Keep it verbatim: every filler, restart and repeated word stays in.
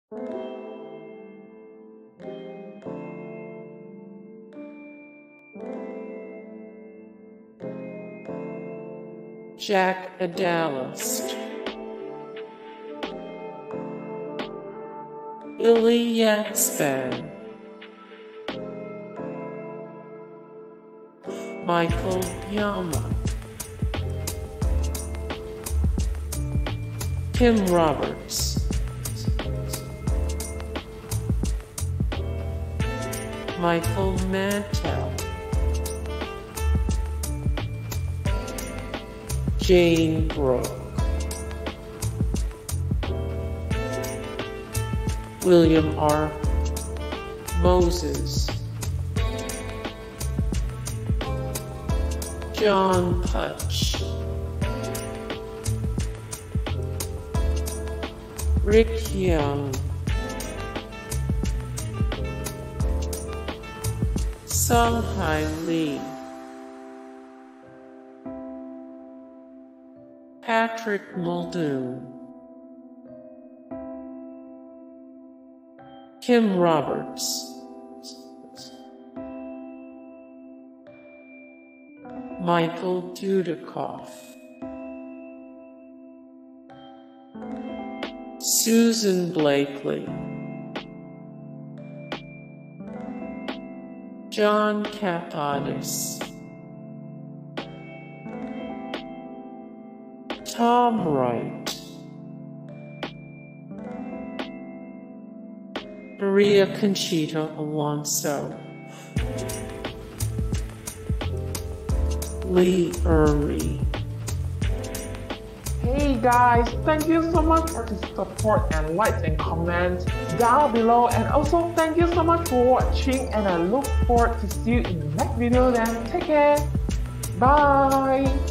Jack a Dallas, Billy Yaxpan, Michael Yama, Kim Roberts, Michael Mantell, Jane Brooke, William R. Moses, John Putch, Rick Young, Sung Hai Lee, Patrick Muldoon, Kim Roberts, Michael Dudikoff, Susan Blakely, John Kapadis, Tom Wright, Maria Conchita Alonso, Lee Ermey. Hey guys, thank you so much for the support and likes and comments down below, and also thank you so much for watching, and I look forward to see you in the next video. Then take care, bye.